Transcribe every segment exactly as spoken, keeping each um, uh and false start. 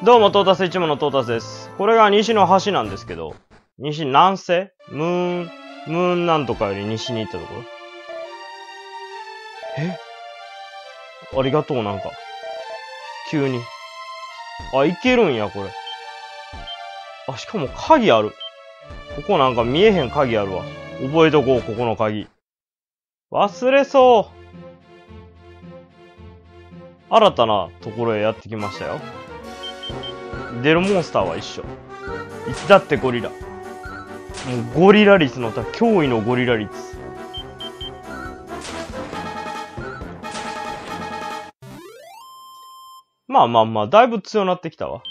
どうも、トータス一門のトータスです。これが西の端なんですけど、西南西ムーン、ムーンなんとかより西に行ったところ。えありがとう、なんか。急に。あ、行けるんや、これ。あ、しかも鍵ある。ここなんか見えへん鍵あるわ。覚えとこう、ここの鍵。忘れそう。新たなところへやってきましたよ。出るモンスターは一緒。いつだってゴリラ。もうゴリラ率の驚異のゴリラ率。まあまあまあ、だいぶ強なってきたわ。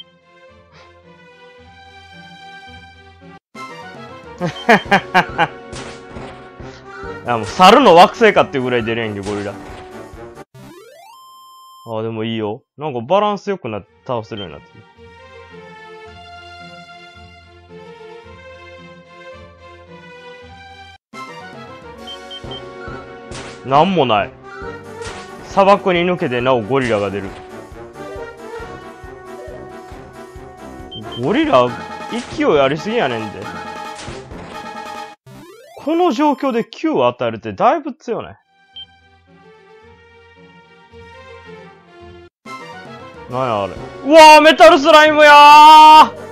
いやもう猿の惑星かっていうぐらい出れんけど、ゴリラ。ああ、でもいいよ。なんかバランス良くなって、倒せるようになってる。なんもない。砂漠に抜けてなおゴリラが出る。ゴリラ、勢いありすぎやねんで。この状況で Q を与えるってだいぶ強ない？なんやあれ。うわー、メタルスライムやー！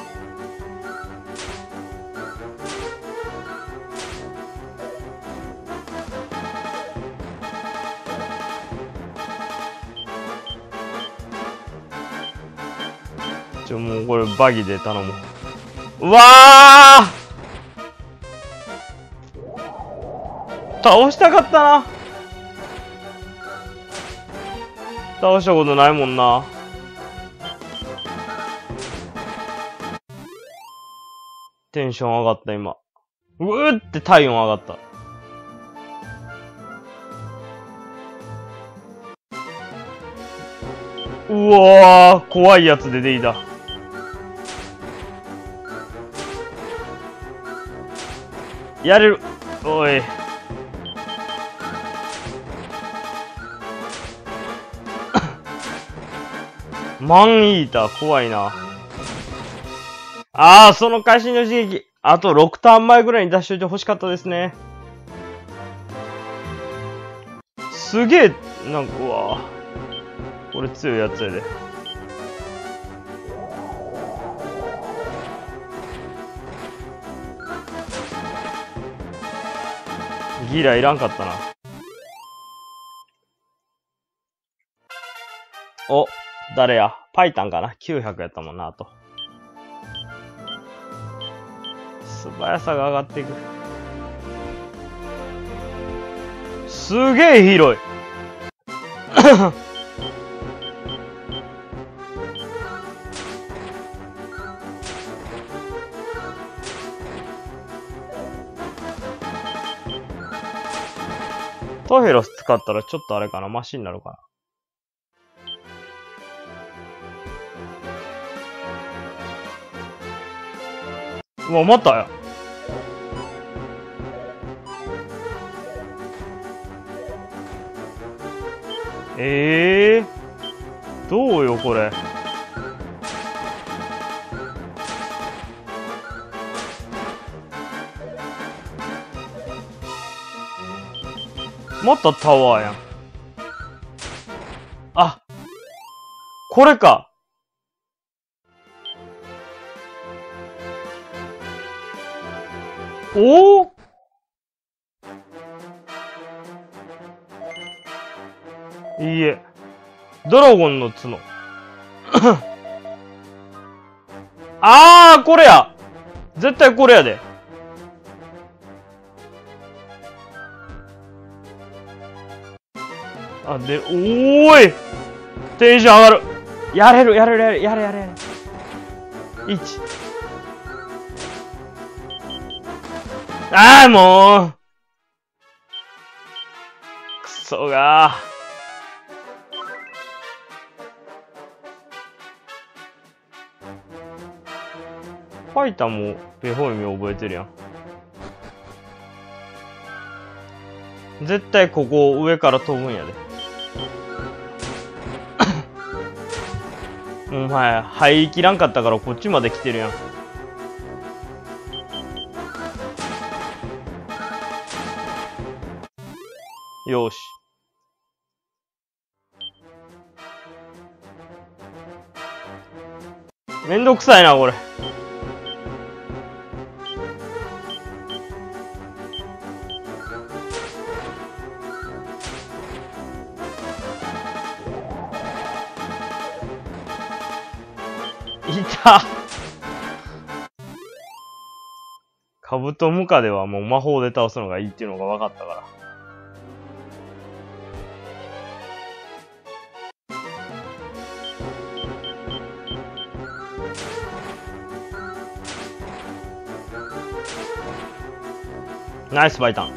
ちょ、もうこれバギで頼む。うわー！倒したかったな。倒したことないもんな。テンション上がった今。うーって体温上がった。うわー、怖いやつ出てきた。やれる。おい。マンイーター、怖いな。ああ、その会心の刺激。あとろくターン前ぐらいに出しといて欲しかったですね。すげえ、なんか、うわぁ。これ強いやつやで。ギラいらんかったな。お、誰や？パイタンかな？ きゅうひゃく やったもんな、あと。素早さが上がっていく。すげえ広い。トヘロス使ったらちょっとあれかな、マシになるかな。うわ、またや。ええー、どうよ、これ。またタワーやん。あ、これか。おおいいえ。ドラゴンの角。あー、これや。絶対これやで。あ、で、おーいテンション上がる。やれる、やれる、やれる、やれ、やれ、やれ。いち。あー、もう。くそがー。ファイターもベホイミ覚えてるやん。絶対ここ上から飛ぶんやで。 お前、入りきらんかったからこっちまで来てるやん。よーし。めんどくさいな、これ。いた。カブトムカデはもう魔法で倒すのがいいっていうのが分かったから。ナイスバイタン。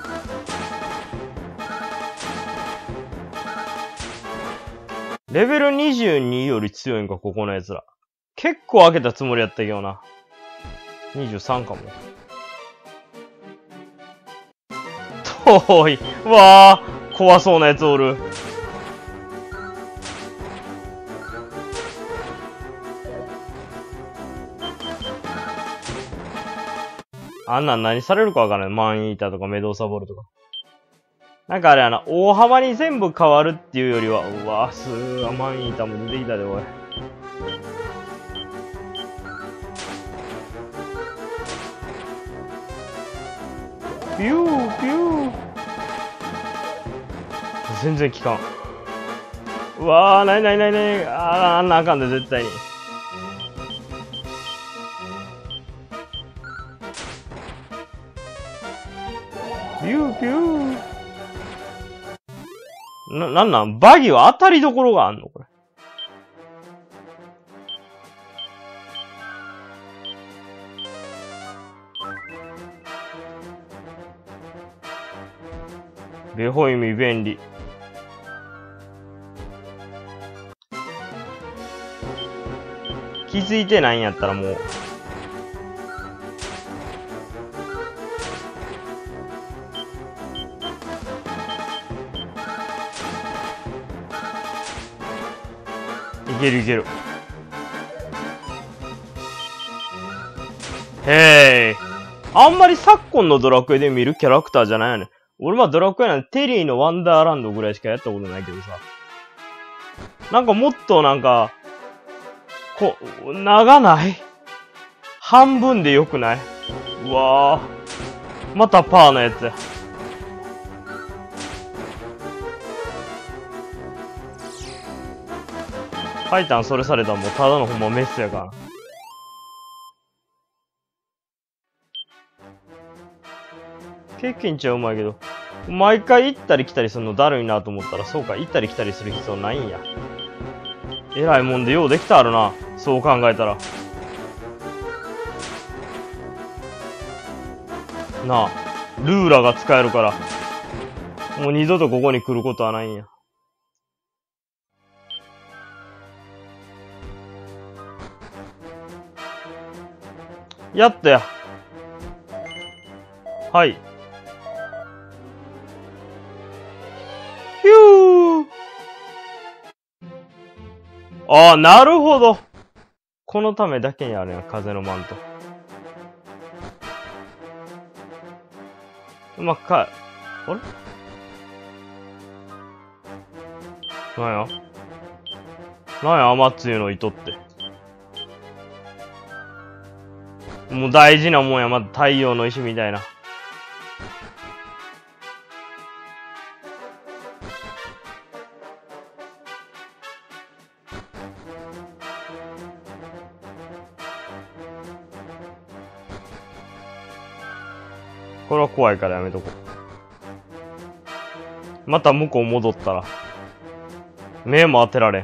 レベルにじゅうにより強いんか、ここのやつら。結構開けたつもりやったけどな。にじゅうさんかも。遠い。わあ、怖そうなやつおる。あんなん何されるかわからない。マンイーターとかメドーサボールとか。なんかあれやな、大幅に全部変わるっていうよりは、うわぁ、すーわ、マンイーターも出てきたで、おい。ピュー、ピュー。全然効かん。うわぁ、なになになになに、あー、あんなあかんで、絶対に。ピュー、ピュー。な、なんなんバギーは当たりどころがあんのこれ。ベホイミ便利。気づいてないんやったらもう。いけるいける。へー。あんまり昨今のドラクエで見るキャラクターじゃないよね。俺はドラクエなんてテリーのワンダーランドぐらいしかやったことないけどさ。なんかもっとなんか、こ、長ない半分でよくない？うわぁ。またパーのやつや。ファイタンそれされたらもうただのほんまメスやから。経験値はうまいけど、毎回行ったり来たりするのだるいなと思ったら、そうか、行ったり来たりする必要ないんや。えらいもんでようできたあるな。そう考えたら。なあ、ルーラが使えるから、もう二度とここに来ることはないんや。やったや。はい。ヒュー。ああ、なるほど。このためだけにあるやん、風のマント。うまくか、あれなんやなんや、雨つゆの糸って。もう大事なもんや、まず太陽の石みたいな。これは怖いからやめとこう。また向こう戻ったら、目も当てられん。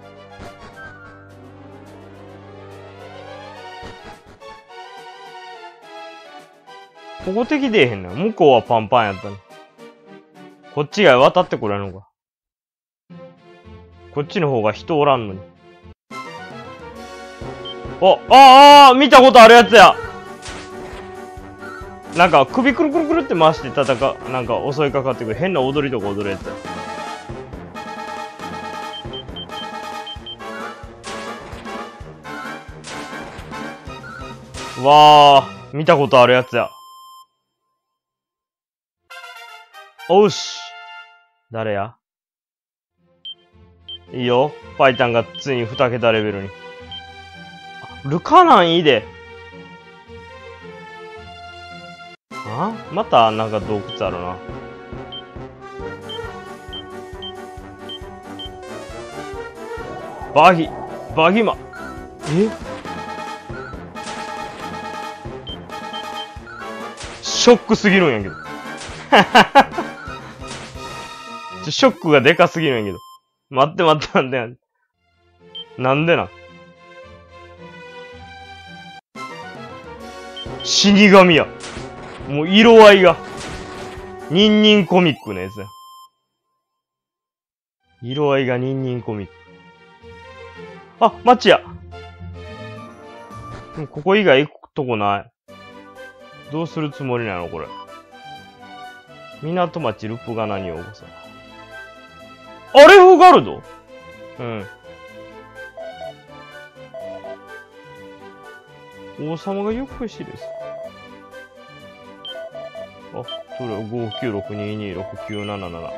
ここ敵出えへんねん。向こうはパンパンやったの。こっちが渡ってこれんのか。こっちの方が人おらんのに。お、ああ、見たことあるやつや。なんか首くるくるくるって回して戦う、なんか襲いかかってくる変な踊りとか踊るやつ。 わー、見たことあるやつや。おうし。誰や？いいよ。パイタンがついにに桁レベルに。あ、ルカナンいいで。あ？またなんか洞窟あるな。バギ、バギマ。え？ショックすぎるんやけど。ちょ、ショックがでかすぎるんやけど。待って待って待って待って。なんでなん？死神や。もう色合いが。ニンニンコミックのやつや。色合いがニンニンコミック。あ、マッチや。でもここ以外行くとこない。どうするつもりなのこれ。港町ルプガナにようこそ。アレフガルド？うん。王様がゆっくりしです。あ、それはごきゅうろくににろくきゅうなななな。はい。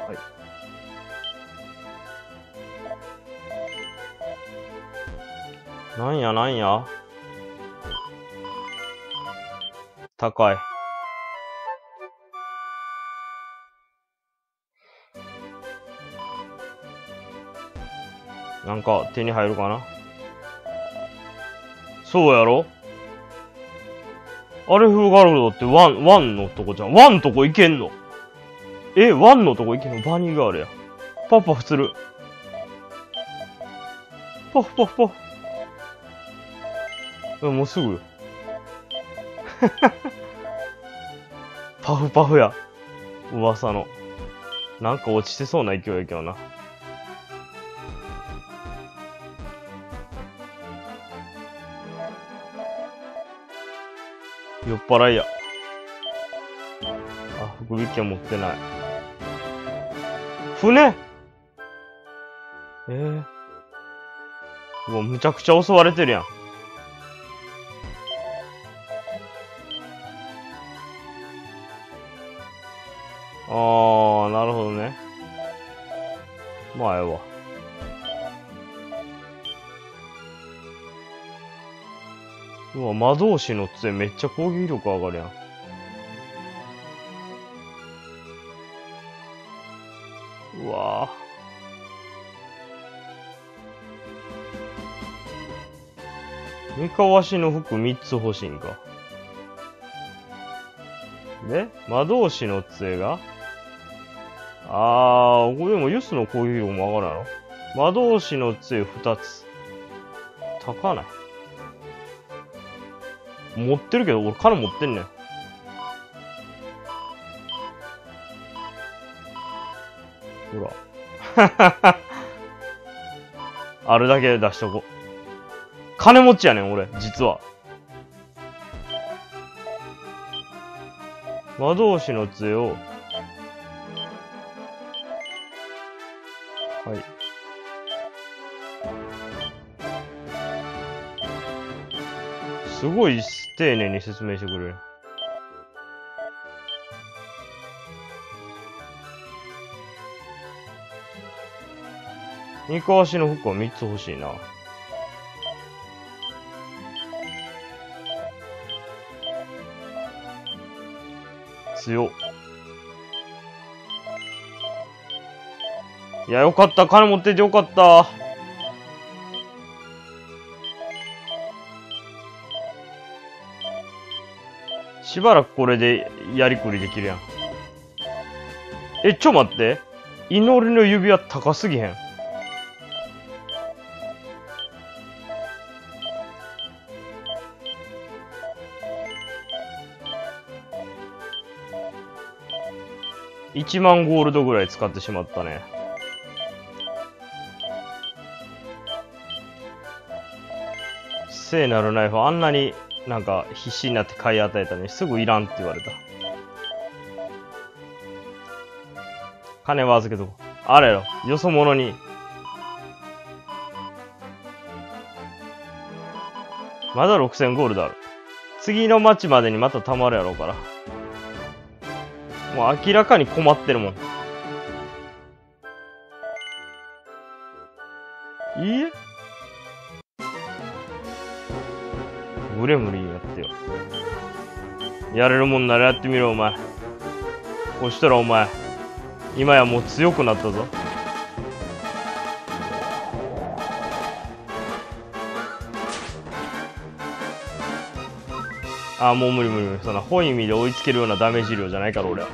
なんやなんや？高い。なんか手に入るかな？そうやろ？アレフガルドってワン、ワンのとこじゃん。ワンのとこ行けんの？え、ワンのとこ行けんの？バニーガールや。パフパフする。パフパフパフ。え、もうすぐ。パフパフや。噂の。なんか落ちてそうな勢いやけどな。酔っ払いや。あ、福引券持ってない。船？えー。もうむちゃくちゃ襲われてるやん。あー、なるほどね。まあ、ええわ。うわ、魔導士の杖めっちゃ攻撃力上がるやん。うわぁ。三河しの服みっつ欲しいんか。で、魔導士の杖があー、これでもユスの攻撃力も上がるやろ。魔導士の杖ふたつ。高ない。持ってるけど、俺金持ってんねん。ほら。あるだけ出しとこ。金持ちやねん、俺、実は。魔導士の杖を、はい。すごい丁寧に説明してくれる。二個足の服はみっつ欲しいな。強っ。いや、よかった。金持っててよかった。しばらくこれでやりくりできるやん。え、ちょ待って。祈りの指輪高すぎへん。いちまんゴールドぐらい使ってしまったね。聖なるナイフあんなになんか必死になって買い与えたのにすぐいらんって言われた。金は預けとこう。あれよ、よそ者に。まだろくせんゴールドある。 次の町までにまた溜まるやろうから。もう明らかに困ってるもん。いいえ。グレムリンやってよ。やれるもんならやってみろ、お前。そしたらお前、今やもう強くなったぞ。ああ、もう無理無理無理。そんな本意味で追いつけるようなダメージ量じゃないから、俺は。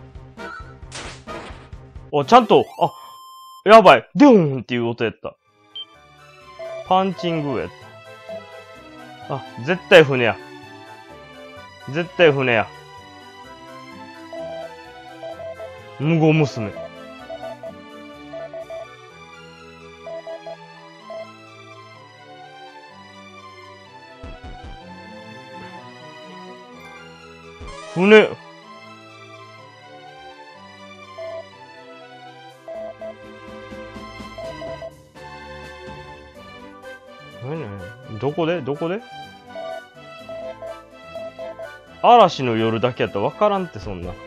お、ちゃんと、あ、やばい。デューンっていう音やった。パンチングやった。あ、絶対船や。絶対船や。無言娘。船。何何どこでどこで嵐の夜だけやったらわからんって、そんな。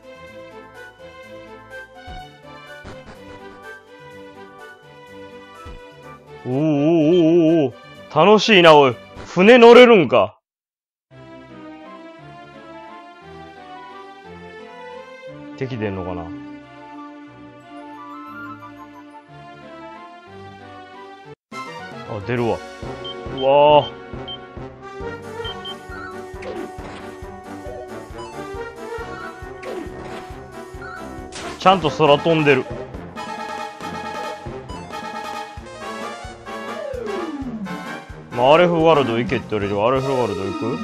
おーおーおーおー楽しいな、おい。船乗れるんか。敵出んのかな。あ、出るわ。うわー。ちゃんと空飛んでる。まあ、アレフワールド行けって言われる。アレフワールド行く？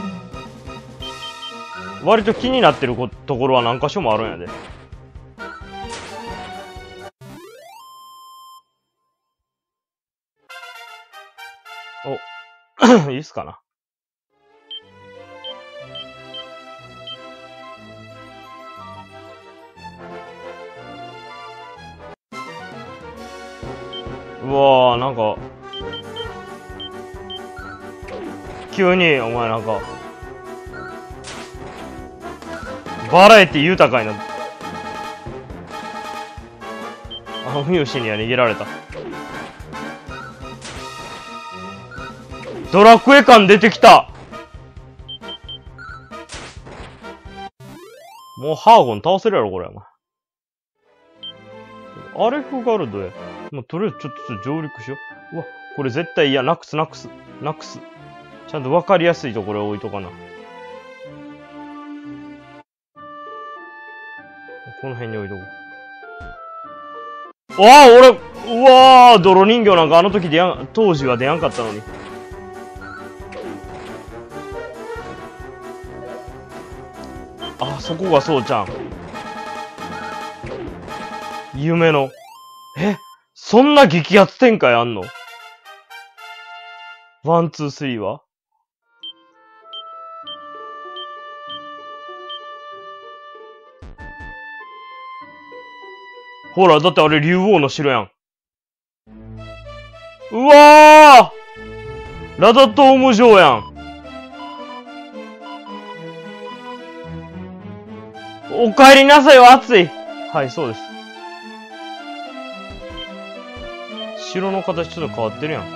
割と気になってるところは何箇所もあるんやで。お、いいっすかな。うわー、なんか、急に、お前なんか、バラエティ豊かになった。あ、ミヨシには逃げられた。ドラクエ感出てきた。もうハーゴン倒せるやろ、これ。アレフガルドや。もうとりあえずちょっと上陸しよう。うわ、これ絶対嫌。なくすなくす。なくす。ちゃんとわかりやすいところ置いとかな。この辺に置いとこう。わあ、俺、うわー、泥人形なんかあの時出やん、当時は出やんかったのに。あ、そこがそうちゃん。夢の。え、そんな激アツ展開あんの？ワン、ツー、スリーは？ほら、だってあれ竜王の城やん。うわー！ラダトーム城やん。お帰りなさいよ、暑い。はい、そうです。城の形ちょっと変わってるやん。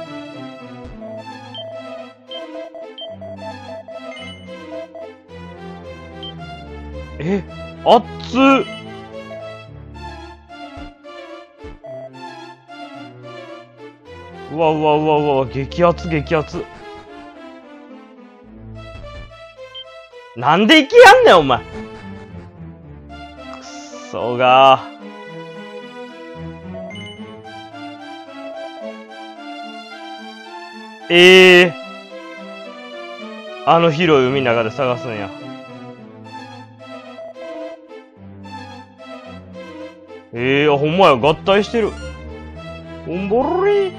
え、熱っ。うわうわうわうわ、激アツ激アツ。なんで行きやんねん、お前。くっそがー。ええー。あの広い海の中で探すんや。ええー、ほんまや、合体してる。おんぼろり。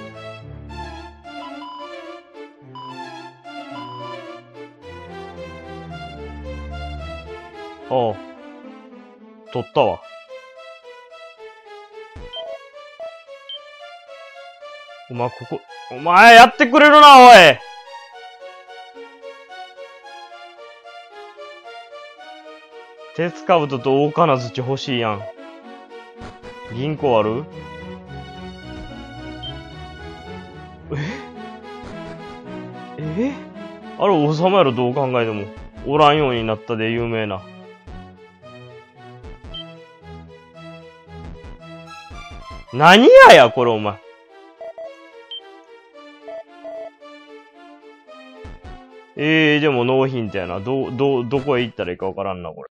ああ。取ったわ。お前、ここ、お前やってくれるな、おい。 鉄兜と大金槌欲しいやん。銀行ある？ええあれ王様やろ、どう考えても。おらんようになったで有名な。何やや、これお前。ええー、でもノーヒントやな。ど、ど、どこへ行ったらいいかわからんな、これ。